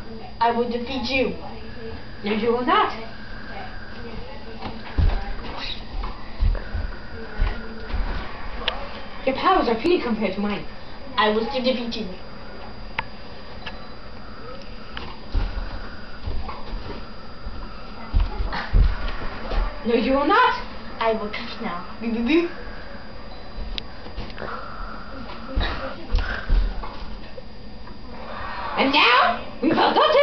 I will defeat you. No, you will not. Your powers are puny compared to mine. I will still defeat you. No, you will not. I will cut now. Boo boo boo. And now, we will go